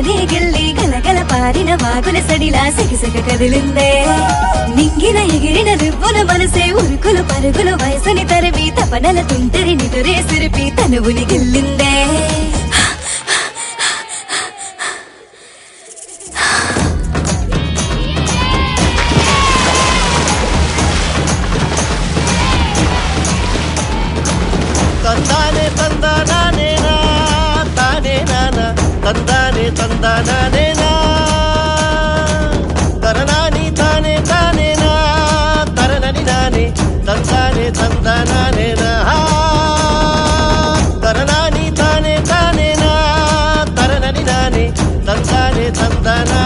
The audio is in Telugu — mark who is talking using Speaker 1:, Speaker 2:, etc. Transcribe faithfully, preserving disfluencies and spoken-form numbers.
Speaker 1: గగనే గిల్లి గలగల పారిన వాగుల సడిలా సగిసగ కదిలిందే నింగిన ఎగిరిన రివ్వుల మనసే ఉరుకులు పరుగులు వయసుని తరిమి తపనల తుంటరి నిదురే సిరిపి తనువుని గిల్లిందే
Speaker 2: తందానే తందానేనా తానే నానా తందానే తందానేనా తరణాని తానే తానేనా తరణని నానే తందానే తందానేనా తరణాని తానే తానేనా తరణని నానే తందానే తందానా